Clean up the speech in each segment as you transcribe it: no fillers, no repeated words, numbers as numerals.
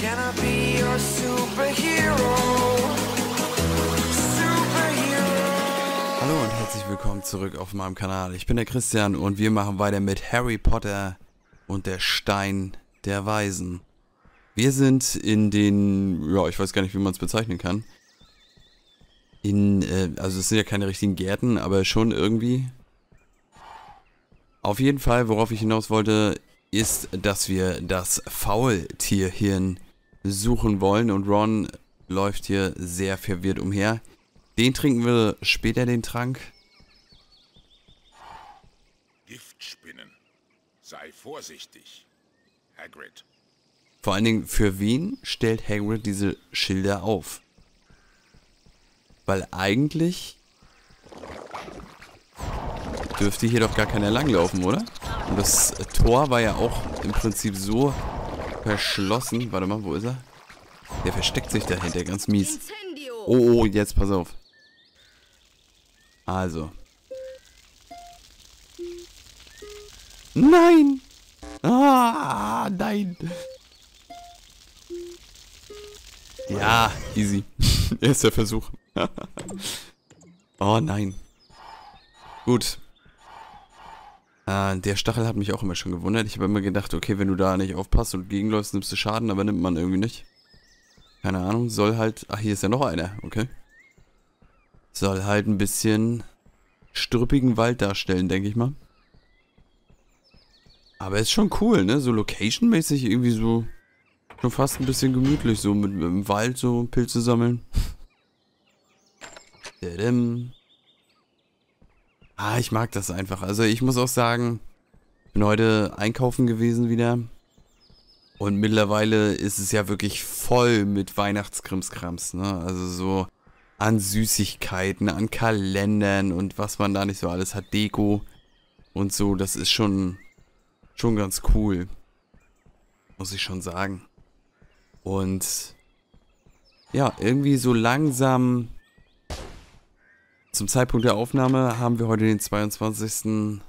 Can I be your superhero? Hallo und herzlich willkommen zurück auf meinem Kanal. Ich bin der Christian und wir machen weiter mit Harry Potter und der Stein der Weisen. Wir sind in den, ja, ich weiß gar nicht, wie man es bezeichnen kann. Also es sind ja keine richtigen Gärten, aber schon irgendwie. Auf jeden Fall, worauf ich hinaus wollte, ist, dass wir das Faultierhirn suchen wollen und Ron läuft hier sehr verwirrt umher. Den trinken wir später, den Trank. Giftspinnen. Sei vorsichtig, Hagrid. Vor allen Dingen, für wen stellt Hagrid diese Schilder auf? Weil eigentlich dürfte hier doch gar keiner langlaufen, oder? Und das Tor war ja auch im Prinzip so verschlossen. Warte mal, wo ist er? Der versteckt sich dahinter, ganz mies. Oh, jetzt pass auf. Also. Nein! Ah, nein! Ja, easy. Erster Versuch. Oh nein. Gut. Der Stachel hat mich auch immer schon gewundert. Ich habe immer gedacht, okay, wenn du da nicht aufpasst und gegenläufst, nimmst du Schaden, aber nimmt man irgendwie nicht. Keine Ahnung, soll halt... Ach, hier ist ja noch einer, okay. Soll halt ein bisschen struppigen Wald darstellen, denke ich mal. Aber ist schon cool, ne? So location-mäßig irgendwie so... Schon fast ein bisschen gemütlich, so mit im Wald so Pilze sammeln. Ich mag das einfach. Also ich muss auch sagen, ich bin heute einkaufen gewesen wieder. Und mittlerweile ist es ja wirklich voll mit Weihnachtskrimskrams, ne? Also so an Süßigkeiten, an Kalendern und was man da nicht so alles hat, Deko und so. Das ist schon ganz cool. Muss ich schon sagen. Und ja, irgendwie so langsam zum Zeitpunkt der Aufnahme haben wir heute den 22.11.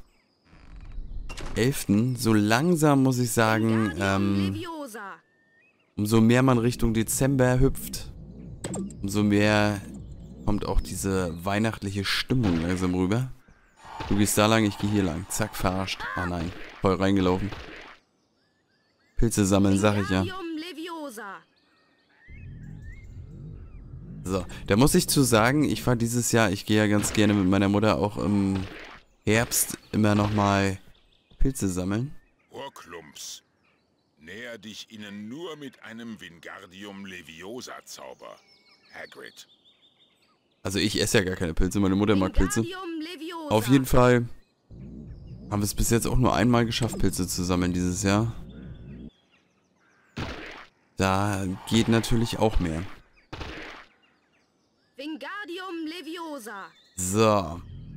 So langsam muss ich sagen, umso mehr man Richtung Dezember hüpft, umso mehr kommt auch diese weihnachtliche Stimmung langsam rüber. Du gehst da lang, ich gehe hier lang. Zack, verarscht. Ah nein, voll reingelaufen. Pilze sammeln, sag ich ja. So, da muss ich zu sagen, ich fand dieses Jahr, ich gehe ja ganz gerne mit meiner Mutter auch im Herbst immer nochmal Pilze sammeln. Horklumps. Näher dich ihnen nur mit einem Wingardium Leviosa-Zauber, Hagrid. Also ich esse ja gar keine Pilze, meine Mutter mag Pilze. Auf jeden Fall haben wir es bis jetzt auch nur einmal geschafft, Pilze zu sammeln dieses Jahr. Da geht natürlich auch mehr. Wingardium Leviosa. So.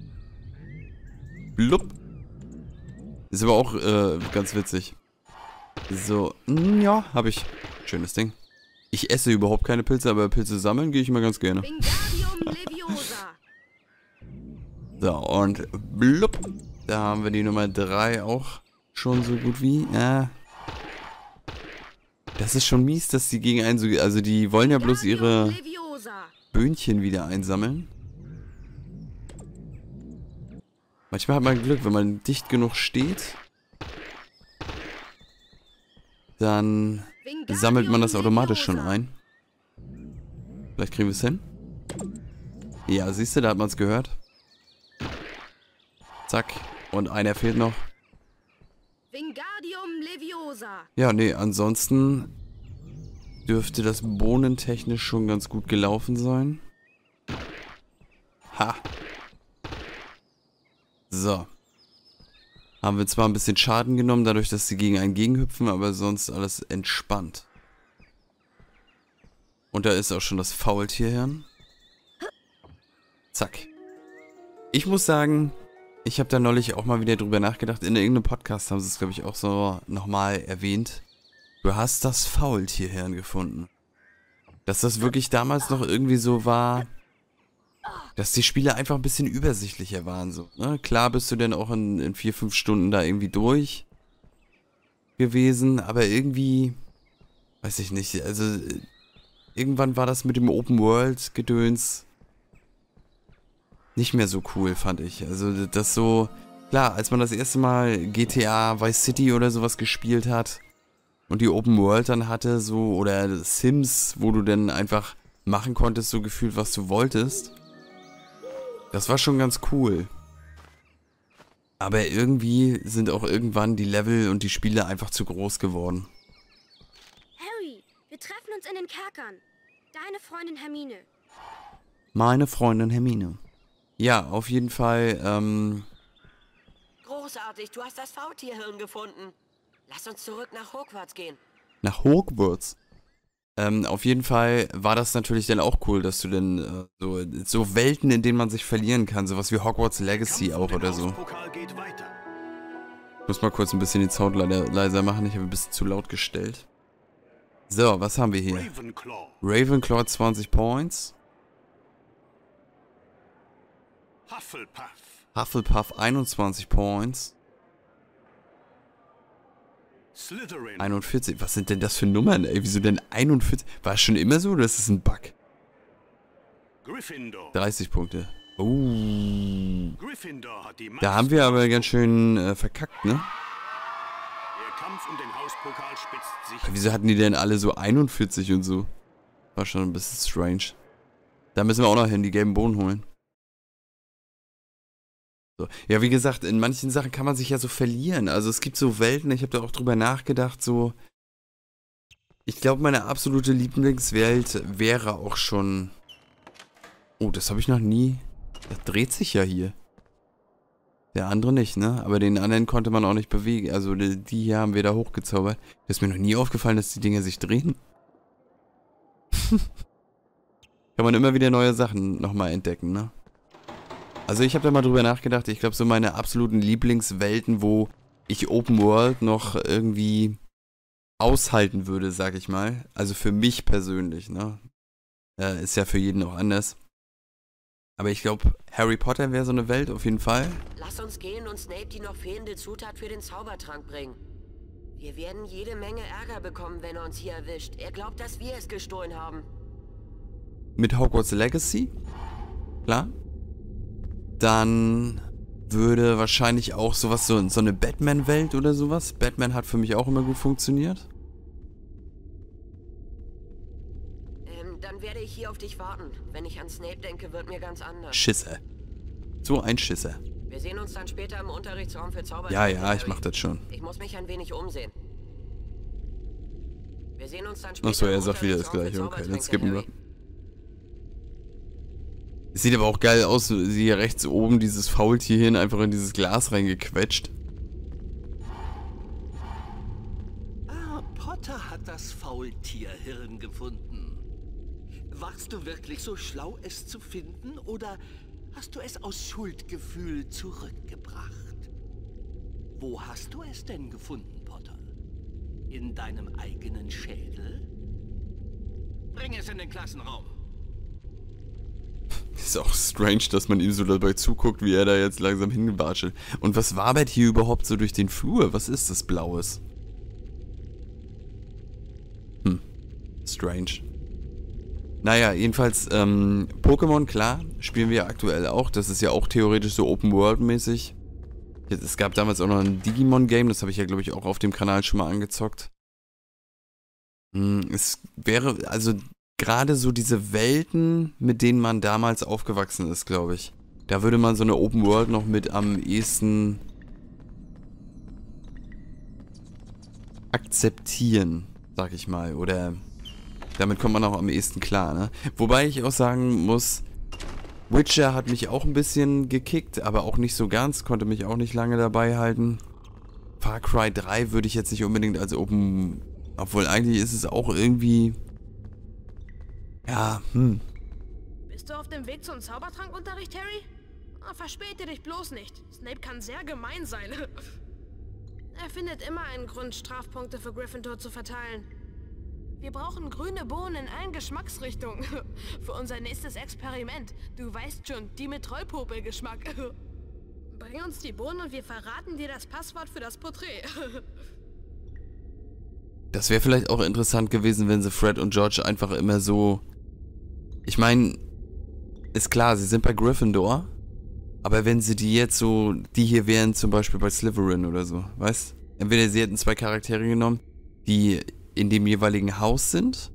Blub. Ist aber auch ganz witzig. So. Ja, habe ich. Schönes Ding. Ich esse überhaupt keine Pilze, aber Pilze sammeln gehe ich immer ganz gerne. Wingardium Leviosa. So, und blub. Da haben wir die Nummer 3 auch schon so gut wie. Das ist schon mies, dass die gegen einen so... Also die wollen ja bloß ihre Böhnchen wieder einsammeln. Manchmal hat man Glück, wenn man dicht genug steht. Dann sammelt man das automatisch schon ein. Vielleicht kriegen wir es hin. Ja, siehst du, da hat man es gehört. Zack. Und einer fehlt noch. Wingardium Leviosa. Ja, nee, ansonsten dürfte das bohnentechnisch schon ganz gut gelaufen sein. Ha. So. Haben wir zwar ein bisschen Schaden genommen, dadurch, dass sie gegen einen gegenhüpfen, aber sonst alles entspannt. Und da ist auch schon das Faultierhirn. Zack. Ich muss sagen, ich habe da neulich auch mal wieder drüber nachgedacht. In irgendeinem Podcast haben sie es, glaube ich, auch so nochmal erwähnt. Du hast das Faultierhirn gefunden. Dass das wirklich damals noch irgendwie so war, dass die Spiele einfach ein bisschen übersichtlicher waren. So, ne? Klar bist du dann auch in 4-5 Stunden da irgendwie durch gewesen, aber irgendwie weiß ich nicht, also irgendwann war das mit dem Open-World-Gedöns nicht mehr so cool, fand ich. Also das so, klar, als man das erste Mal GTA Vice City oder sowas gespielt hat und die Open World dann hatte, so, oder Sims, wo du dann einfach machen konntest, so gefühlt, was du wolltest. Das war schon ganz cool. Aber irgendwie sind auch irgendwann die Level und die Spiele einfach zu groß geworden. Harry, wir treffen uns in den Kerkern. Deine Freundin Hermine. Meine Freundin Hermine. Ja, auf jeden Fall, Großartig, du hast das Faultierhirn gefunden. Lass uns zurück nach Hogwarts gehen. nach Hogwarts. Auf jeden Fall war das natürlich dann auch cool, dass du dann so Welten, in denen man sich verlieren kann, sowas wie Hogwarts Legacy auch oder so. Ich muss mal kurz ein bisschen die Sound leiser machen, ich habe ein bisschen zu laut gestellt. So, was haben wir hier? Ravenclaw 20 Points. Hufflepuff 21 Points. 41. Was sind denn das für Nummern, ey? Wieso denn 41? War es schon immer so oder ist es ein Bug? 30 Punkte. Oh. Da haben wir aber ganz schön verkackt, ne? Wieso hatten die denn alle so 41 und so? War schon ein bisschen strange. Da müssen wir auch noch hin, die gelben Bohnen holen. So. Ja, wie gesagt, in manchen Sachen kann man sich ja so verlieren. Also es gibt so Welten, ich habe da auch drüber nachgedacht, so... Ich glaube, meine absolute Lieblingswelt wäre auch schon... Oh, das habe ich noch nie... Das dreht sich ja hier. Der andere nicht, ne? Aber den anderen konnte man auch nicht bewegen. Also die hier haben wir da hochgezaubert. Das ist mir noch nie aufgefallen, dass die Dinger sich drehen. Kann man immer wieder neue Sachen nochmal entdecken, ne? Also ich habe da mal drüber nachgedacht, ich glaube so meine absoluten Lieblingswelten, wo ich Open World noch irgendwie aushalten würde, sag ich mal. Also für mich persönlich, ne? Ist ja für jeden auch anders. Aber ich glaube, Harry Potter wäre so eine Welt auf jeden Fall. Lass uns gehen und Snape die noch fehlende Zutat für den Zaubertrank bringen. Wir werden jede Menge Ärger bekommen, wenn er uns hier erwischt. Er glaubt, dass wir es gestohlen haben. Mit Hogwarts Legacy? Klar. Dann würde wahrscheinlich auch sowas, so eine Batman-Welt oder sowas. Batman hat für mich auch immer gut funktioniert. Dann werde ich hier auf dich warten. Wenn ich an Snape denke, wird mir ganz anders. Schisser. So ein Schisser. Wir sehen uns dann später im Unterrichtsraum für Zauber. Ja, ich mach das schon. Ich muss mich ein wenig umsehen. Wir sehen uns dann später. Achso, er im sagt wieder das Unterrichtsraum gleiche. für Okay, dann Zaubertränke, skippen wir. Harry. Es sieht aber auch geil aus, sie hier rechts oben dieses Faultierchen einfach in dieses Glas reingequetscht. Ah, Potter hat das Faultierhirn gefunden. Warst du wirklich so schlau, es zu finden, oder hast du es aus Schuldgefühl zurückgebracht? Wo hast du es denn gefunden, Potter? In deinem eigenen Schädel? Bring es in den Klassenraum. Ist auch strange, dass man ihm so dabei zuguckt, wie er da jetzt langsam hingebatschelt. Und was wabert hier überhaupt so durch den Flur? Was ist das Blaues? Strange. Naja, jedenfalls, Pokémon, klar, spielen wir ja aktuell auch. Das ist ja auch theoretisch so Open-World-mäßig. Es gab damals auch noch ein Digimon-Game, das habe ich ja, glaube ich, auch auf dem Kanal schon mal angezockt. Es wäre, also gerade so diese Welten, mit denen man damals aufgewachsen ist, glaube ich. Da würde man so eine Open World noch mit am ehesten akzeptieren, sag ich mal. Oder damit kommt man auch am ehesten klar, ne? Wobei ich auch sagen muss, Witcher hat mich auch ein bisschen gekickt, aber auch nicht so ganz, konnte mich auch nicht lange dabei halten. Far Cry 3 würde ich jetzt nicht unbedingt als Open... Obwohl eigentlich ist es auch irgendwie... Ja, Bist du auf dem Weg zum Zaubertrankunterricht, Harry? Verspäte dich bloß nicht. Snape kann sehr gemein sein. Er findet immer einen Grund, Strafpunkte für Gryffindor zu verteilen. Wir brauchen grüne Bohnen in allen Geschmacksrichtungen. Für unser nächstes Experiment. Du weißt schon, die mit Trollpopel-Geschmack. Bring uns die Bohnen und wir verraten dir das Passwort für das Porträt. Das wäre vielleicht auch interessant gewesen, wenn sie Fred und George einfach immer so... Ich meine, ist klar, sie sind bei Gryffindor, aber wenn sie die jetzt so... Die hier wären zum Beispiel bei Slytherin oder so, weißt? Entweder sie hätten 2 Charaktere genommen, die in dem jeweiligen Haus sind,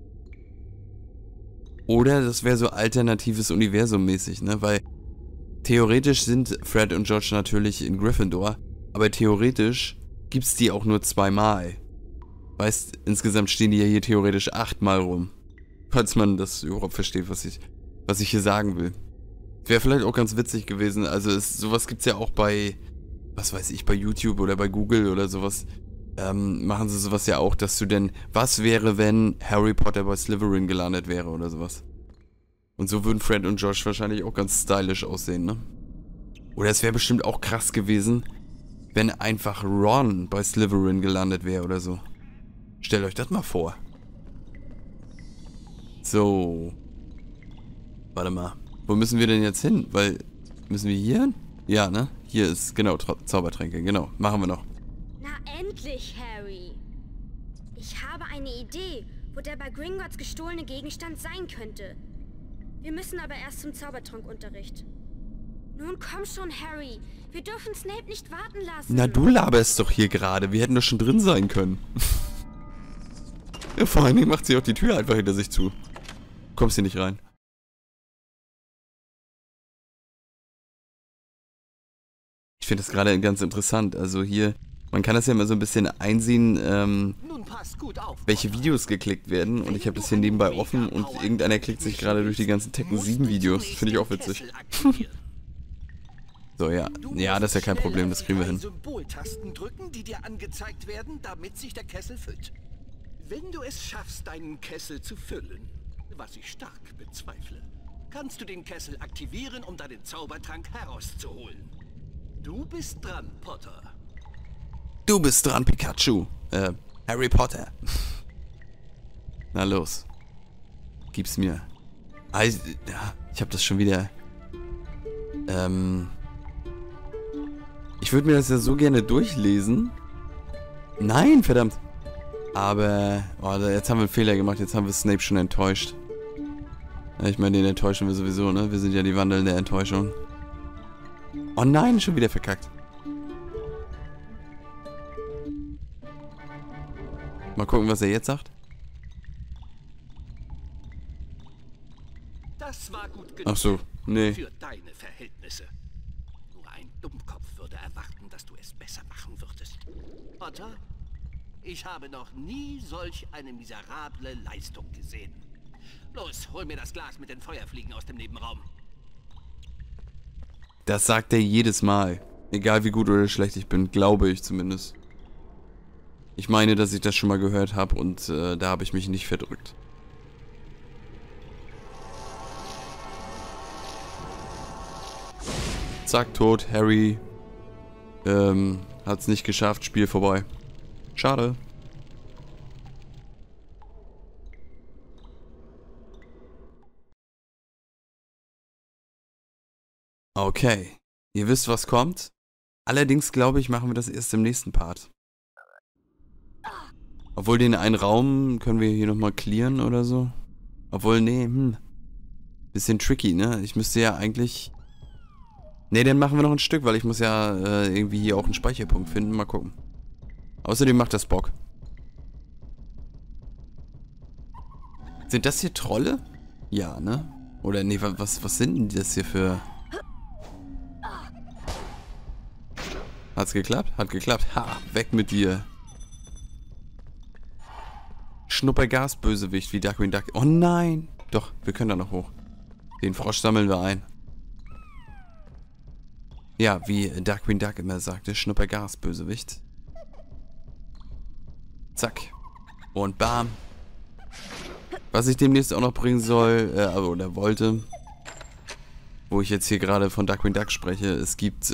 oder das wäre so alternatives Universum mäßig, ne? Weil theoretisch sind Fred und George natürlich in Gryffindor, aber theoretisch gibt's die auch nur 2-mal. Weißt, insgesamt stehen die ja hier theoretisch 8-mal rum. Falls man das überhaupt versteht, was ich hier sagen will. Wäre vielleicht auch ganz witzig gewesen. Also sowas gibt's ja auch bei, was weiß ich, bei YouTube oder bei Google oder sowas. Machen sie sowas ja auch, dass du denn, was wäre, wenn Harry Potter bei Slytherin gelandet wäre oder sowas. Und so würden Fred und George wahrscheinlich auch ganz stylisch aussehen, ne? Oder es wäre bestimmt auch krass gewesen, wenn einfach Ron bei Slytherin gelandet wäre oder so. Stellt euch das mal vor. So. Warte mal. Wo müssen wir denn jetzt hin? Weil, müssen wir hier hin? Ja, ne? Hier ist, genau, Zaubertränke. Genau, machen wir noch. Na endlich, Harry. Ich habe eine Idee, wo der bei Gringotts gestohlene Gegenstand sein könnte. Wir müssen aber erst zum Zaubertrankunterricht. Nun komm schon, Harry. Wir dürfen Snape nicht warten lassen. Na, du laberst doch hier gerade. Wir hätten doch schon drin sein können. Ja, vor allen Dingen macht sie auch die Tür einfach hinter sich zu. Kommst hier nicht rein. Ich finde das gerade ganz interessant. Also hier, man kann das ja immer so ein bisschen einsehen, welche Videos geklickt werden. Und ich habe das hier nebenbei offen und irgendeiner klickt sich gerade durch die ganzen Tekken 7 Videos. Finde ich auch witzig. So, ja. Ja, das ist ja kein Problem, das kriegen wir hin. Symboltasten drücken, die dir angezeigt werden, damit sich der Kessel füllt. Wenn du es schaffst, deinen Kessel zu füllen, was ich stark bezweifle, kannst du den Kessel aktivieren, um deinen Zaubertrank herauszuholen. Du bist dran, Potter. Du bist dran, Pikachu. Harry Potter. Na los. Gib's mir. Ich hab das schon wieder... Ich würde mir das ja so gerne durchlesen. Nein, verdammt. Aber, oh, jetzt haben wir einen Fehler gemacht. Jetzt haben wir Snape schon enttäuscht. Ja, ich meine, den enttäuschen wir sowieso, ne? Wir sind ja die wandelnde Enttäuschung. Oh nein, schon wieder verkackt. Mal gucken, was er jetzt sagt. Das war gut genug. Ach so, nee. Für deine Verhältnisse. Nur ein Dummkopf würde erwarten, dass du es besser machen würdest. Potter, ich habe noch nie solch eine miserable Leistung gesehen. Los, hol mir das Glas mit den Feuerfliegen aus dem Nebenraum. Das sagt er jedes Mal. Egal wie gut oder schlecht ich bin, glaube ich zumindest. Ich meine, dass ich das schon mal gehört habe und da habe ich mich nicht verdrückt. Zack, tot. Harry hat's nicht geschafft. Spiel vorbei. Schade. Okay. Ihr wisst, was kommt. Allerdings, glaube ich, machen wir das erst im nächsten Part. Obwohl, den einen Raum können wir hier nochmal clearen oder so. Obwohl, nee, bisschen tricky, ne? Ich müsste ja eigentlich... Ne, dann machen wir noch ein Stück, weil ich muss ja irgendwie hier auch einen Speicherpunkt finden. Mal gucken. Außerdem macht das Bock. Sind das hier Trolle? Ja, ne? Oder nee, was sind denn das hier für... Hat's geklappt? Hat geklappt. Ha, weg mit dir. Schnuppergas, Bösewicht wie Darkwing Duck. Oh nein! Doch, wir können da noch hoch. Den Frosch sammeln wir ein. Ja, wie Darkwing Duck immer sagte, Schnuppergas, Bösewicht. Zack. Und bam. Was ich demnächst auch noch bringen soll, oder wollte, wo ich jetzt hier gerade von Darkwing Duck spreche, es gibt,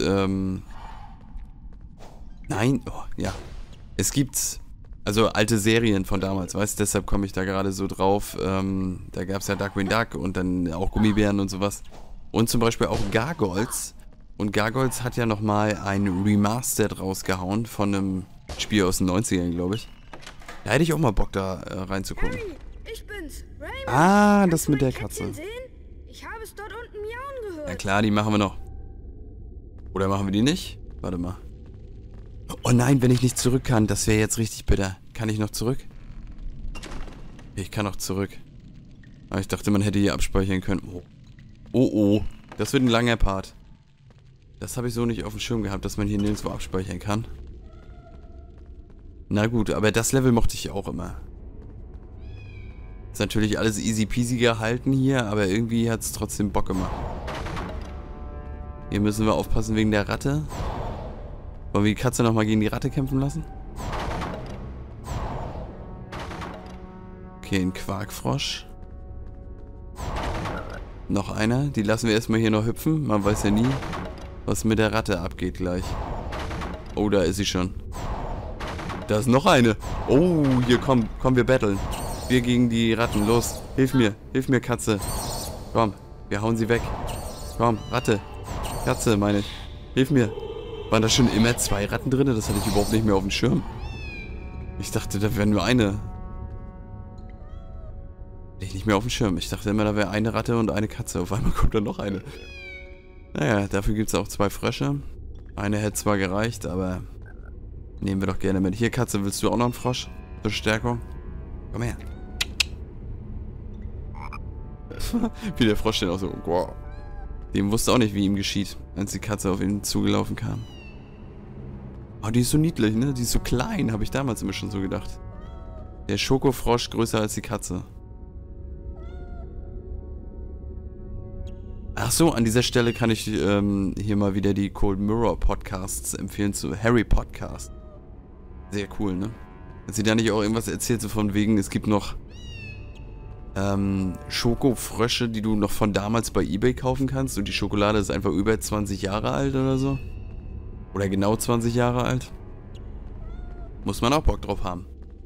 nein, oh, ja. Es gibt, also alte Serien von damals, weißt du, deshalb komme ich da gerade so drauf. Da gab es ja Darkwing Duck und dann auch Gummibären und sowas. Und zum Beispiel auch Gargoyles. Und Gargoyles hat ja nochmal ein Remastered rausgehauen von einem Spiel aus den 90ern, glaube ich. Da hätte ich auch mal Bock, da reinzugucken. Harry, ich bin's. Raymond. Ah, Kannst das du mit mein der Katze. Kätzchen sehen? Ich habe es dort unten miauen gehört. Ja klar, die machen wir noch. Oder machen wir die nicht? Warte mal. Oh nein, wenn ich nicht zurück kann, das wäre jetzt richtig bitter. Kann ich noch zurück? Ich kann noch zurück. Aber ich dachte, man hätte hier abspeichern können. Oh. Oh, oh. Das wird ein langer Part. Das habe ich so nicht auf dem Schirm gehabt, dass man hier nirgendwo abspeichern kann. Na gut, aber das Level mochte ich auch immer. Ist natürlich alles easy peasy gehalten hier, aber irgendwie hat es trotzdem Bock gemacht. Hier müssen wir aufpassen wegen der Ratte. Wollen wir die Katze nochmal gegen die Ratte kämpfen lassen? Okay, ein Quarkfrosch. Noch einer. Die lassen wir erstmal hier noch hüpfen. Man weiß ja nie, was mit der Ratte abgeht gleich. Oh, da ist sie schon. Da ist noch eine. Oh, hier, komm, wir battlen. Wir gegen die Ratten. Los, hilf mir, Katze. Komm, wir hauen sie weg. Komm, Ratte. Katze, meine ich. Hilf mir. Waren da schon immer 2 Ratten drin? Das hatte ich überhaupt nicht mehr auf dem Schirm. Ich dachte, da wäre nur eine. Hatte ich nicht mehr auf dem Schirm. Ich dachte immer, da wäre eine Ratte und eine Katze. Auf einmal kommt da noch eine. Naja, dafür gibt es auch 2 Frösche. Eine hätte zwar gereicht, aber nehmen wir doch gerne mit. Hier, Katze, willst du auch noch einen Frosch? Zur Stärkung? Komm her. Wie der Frosch denn auch so. Wow. Dem wusste auch nicht, wie ihm geschieht, als die Katze auf ihn zugelaufen kam. Oh, die ist so niedlich, ne? Die ist so klein, habe ich damals immer schon so gedacht. Der Schokofrosch größer als die Katze. Ach so, an dieser Stelle kann ich hier mal wieder die Cold Mirror Podcasts empfehlen zu Harry Podcast. Sehr cool, ne? Hat sie da nicht auch irgendwas erzählt, so von wegen, es gibt noch Schokofrösche, die du noch von damals bei eBay kaufen kannst und die Schokolade ist einfach über 20 Jahre alt oder so? Oder genau 20 Jahre alt? Muss man auch Bock drauf haben.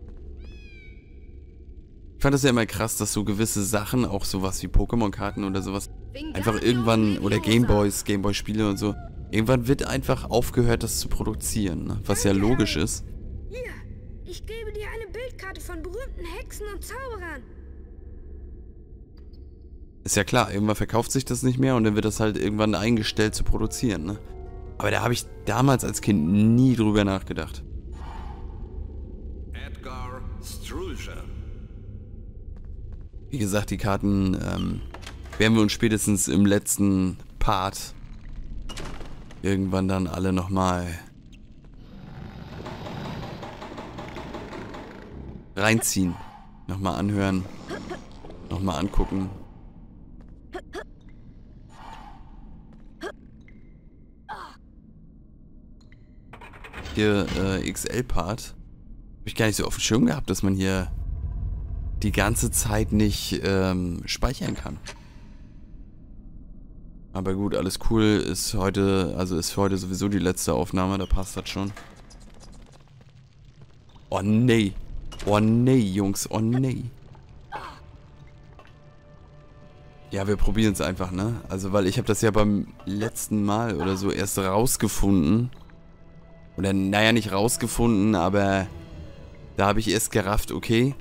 Ich fand das ja immer krass, dass so gewisse Sachen, auch sowas wie Pokémon-Karten oder sowas, einfach irgendwann, oder Gameboy-Spiele und so, irgendwann wird einfach aufgehört, das zu produzieren, ne? Was ja logisch ist. Hier, ich gebe dir eine Bildkarte von berühmten Hexen und Zauberern. Ist ja klar, irgendwann verkauft sich das nicht mehr und dann wird das halt irgendwann eingestellt zu produzieren, ne? Aber da habe ich damals als Kind nie drüber nachgedacht. Edgar Strulja. Wie gesagt, die Karten werden wir uns spätestens im letzten Part irgendwann dann alle nochmal reinziehen. Nochmal anhören. Nochmal angucken. Hier XL-Part. Habe ich gar nicht so auf dem Schirm gehabt, dass man hier die ganze Zeit nicht speichern kann. Aber gut, alles cool. Ist heute sowieso die letzte Aufnahme, da passt das schon. Oh nee. Oh nee, Jungs, oh nee. Ja, wir probieren es einfach, ne? Also, weil ich habe das ja beim letzten Mal oder so erst rausgefunden. Oder, naja, nicht rausgefunden, aber da habe ich erst gerafft, okay.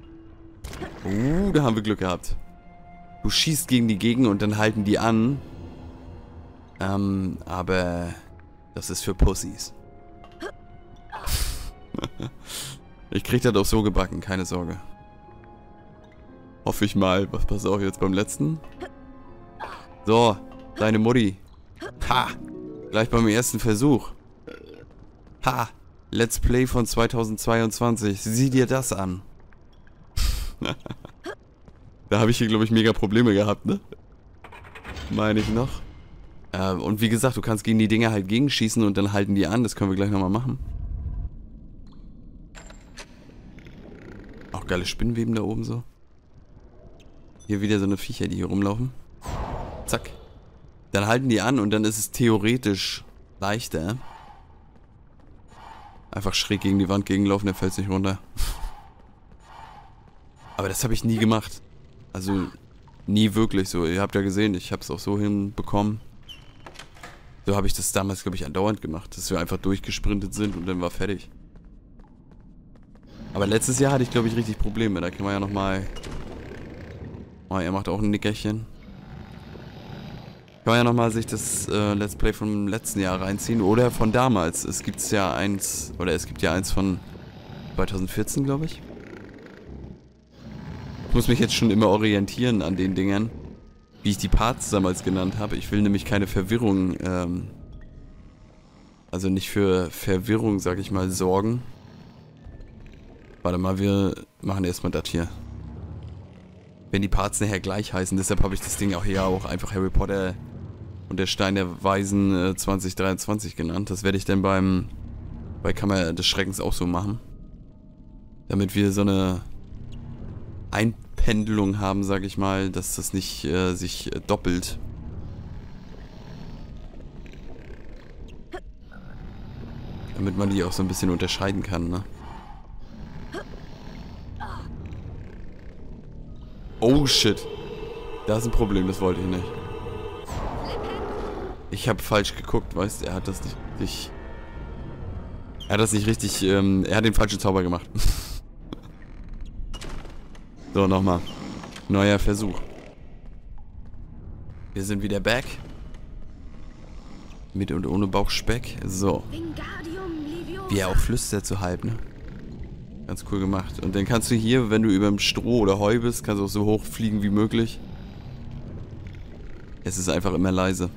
Da haben wir Glück gehabt. Du schießt gegen die Gegner und dann halten die an. Aber das ist für Pussys. Ich krieg das auch so gebacken, keine Sorge. Hoffe ich mal. Was pass auf jetzt beim letzten? So, deine Mutti. Ha! Gleich beim ersten Versuch. Ha! Let's Play von 2022. Sieh dir das an. Da habe ich hier, glaube ich, mega Probleme gehabt, ne? Meine ich noch. Und wie gesagt, du kannst gegen die Dinger halt gegenschießen und dann halten die an. Das können wir gleich nochmal machen. Auch geile Spinnenweben da oben so. Hier wieder so eine Viecher, die hier rumlaufen. Zack. Dann halten die an und dann ist es theoretisch leichter. Einfach schräg gegen die Wand gegenlaufen, der fällt nicht runter. Aber das habe ich nie gemacht. Also nie wirklich so. Ihr habt ja gesehen, ich habe es auch so hinbekommen. So habe ich das damals, glaube ich, andauernd gemacht. Dass wir einfach durchgesprintet sind und dann war fertig. Aber letztes Jahr hatte ich, glaube ich, richtig Probleme. Da kann man ja nochmal... Oh, er macht auch ein Nickerchen. Kann man ja nochmal sich das Let's Play vom letzten Jahr reinziehen. Oder von damals. Es gibt ja eins... Oder es gibt ja eins von 2014, glaube ich. Ich muss mich jetzt schon immer orientieren an den Dingern, wie ich die Parts damals genannt habe. Ich will nämlich keine Verwirrung... also nicht für Verwirrung, sag ich mal, sorgen. Warte mal, wir machen erstmal das hier. Wenn die Parts nachher gleich heißen, deshalb habe ich das Ding auch hier auch einfach Harry Potter und der Stein der Weisen 2023 genannt. Das werde ich dann bei Kammer des Schreckens auch so machen. Damit wir so eine Einpendelung haben, sag ich mal, dass das nicht sich doppelt. Damit man die auch so ein bisschen unterscheiden kann, ne? Oh shit. Da ist ein Problem, das wollte ich nicht. Ich habe falsch geguckt, weißt du, er hat das nicht richtig... Er hat das nicht richtig, er hat den falschen Zauber gemacht. So, nochmal. Neuer Versuch. Wir sind wieder back. Mit und ohne Bauchspeck. So. Wie er auch flüstert so halb, ne? Ganz cool gemacht. Und dann kannst du hier, wenn du über dem Stroh oder Heu bist, kannst du auch so hoch fliegen wie möglich. Es ist einfach immer leise.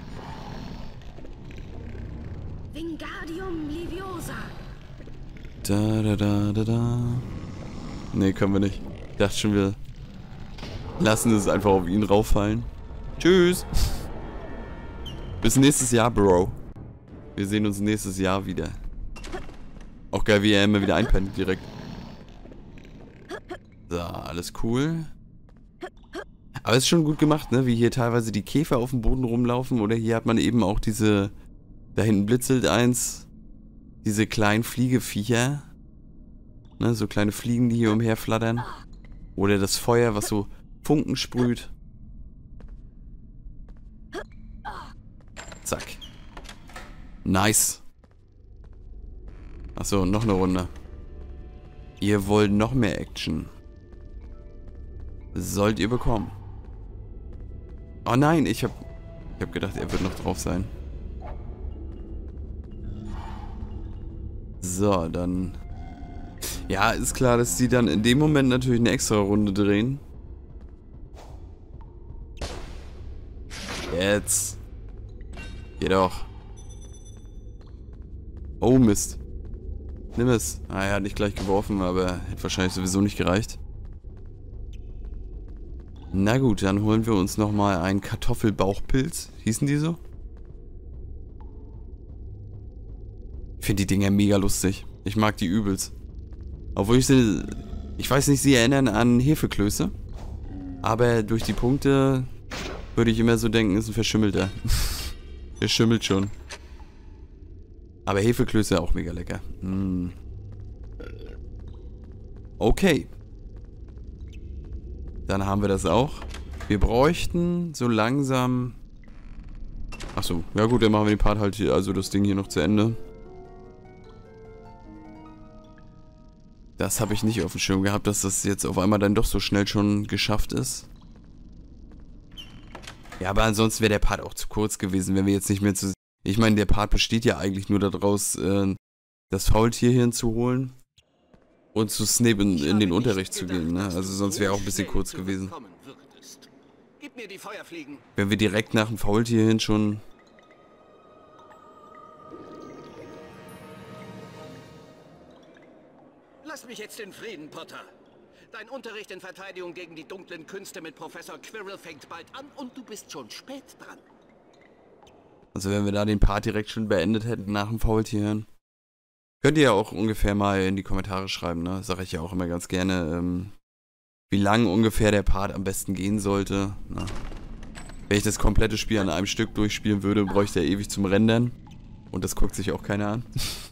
Wingardium Leviosa. Da, da, da, da, da. Nee, können wir nicht. Ich dachte schon, wir lassen es einfach auf ihn rauffallen. Tschüss. Bis nächstes Jahr, Bro. Wir sehen uns nächstes Jahr wieder. Auch geil, wie er immer wieder einpennt direkt. So, alles cool. Aber es ist schon gut gemacht, ne? Wie hier teilweise die Käfer auf dem Boden rumlaufen. Oder hier hat man eben auch diese... Da hinten blitzelt eins. Diese kleinen Fliegeviecher. Ne? So kleine Fliegen, die hier umherflattern. Oder das Feuer, was so Funken sprüht. Zack. Nice. Achso, noch eine Runde. Ihr wollt noch mehr Action. Sollt ihr bekommen. Oh nein, ich hab gedacht, er wird noch drauf sein. So, dann... Ja, ist klar, dass die dann in dem Moment natürlich eine extra Runde drehen. Jetzt. Geht doch. Oh Mist. Nimm es. Ah, er hat nicht gleich geworfen, aber hätte wahrscheinlich sowieso nicht gereicht. Na gut, dann holen wir uns nochmal einen Kartoffelbauchpilz. Hießen die so? Ich finde die Dinger mega lustig. Ich mag die übelst. Obwohl ich sie... Ich weiß nicht, sie erinnern an Hefeklöße. Aber durch die Punkte würde ich immer so denken, ist ein Verschimmelter. Der schimmelt schon. Aber Hefeklöße auch mega lecker. Mm. Okay. Dann haben wir das auch. Wir bräuchten so langsam... Achso, ja gut, dann machen wir den Part halt hier, also das Ding hier noch zu Ende. Das habe ich nicht auf dem Schirm gehabt, dass das jetzt auf einmal dann doch so schnell schon geschafft ist. Ja, aber ansonsten wäre der Part auch zu kurz gewesen, wenn wir jetzt nicht mehr zu... Ich meine, der Part besteht ja eigentlich nur daraus, das Faultier hinzuholen und zu Snape in den Unterricht zu gehen, ne? Also sonst wäre auch ein bisschen kurz gewesen. Gib mir die Feuerfliegen. Wenn wir direkt nach dem Faultier hin schon... Lass mich jetzt in Frieden, Potter. Dein Unterricht in Verteidigung gegen die dunklen Künste mit Professor Quirrell fängt bald an und du bist schon spät dran. Also wenn wir da den Part direkt schon beendet hätten nach dem Faultieren. Könnt ihr ja auch ungefähr mal in die Kommentare schreiben, ne? Sag ich ja auch immer ganz gerne, wie lang ungefähr der Part am besten gehen sollte. Na. Wenn ich das komplette Spiel an einem Stück durchspielen würde, bräuchte er ewig zum Rendern. Und das guckt sich auch keiner an.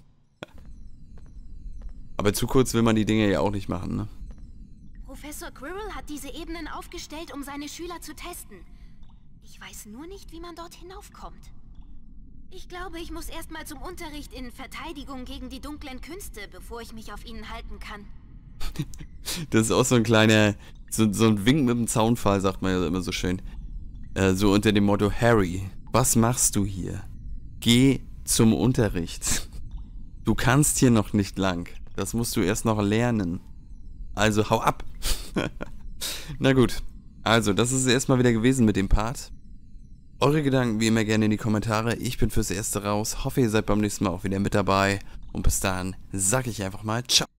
Aber zu kurz will man die Dinge ja auch nicht machen, ne? Professor Quirrell hat diese Ebenen aufgestellt, um seine Schüler zu testen. Ich weiß nur nicht, wie man dort hinaufkommt. Ich glaube, ich muss erstmal zum Unterricht in Verteidigung gegen die dunklen Künste, bevor ich mich auf ihnen halten kann. Das ist auch so ein kleiner, so ein Wink mit dem Zaunpfahl, sagt man ja immer so schön. So unter dem Motto, Harry, was machst du hier? Geh zum Unterricht. Du kannst hier noch nicht lang. Das musst du erst noch lernen. Also hau ab. Na gut. Also, das ist es erstmal wieder gewesen mit dem Part. Eure Gedanken wie immer gerne in die Kommentare. Ich bin fürs Erste raus. Hoffe, ihr seid beim nächsten Mal auch wieder mit dabei. Und bis dahin sag ich einfach mal ciao.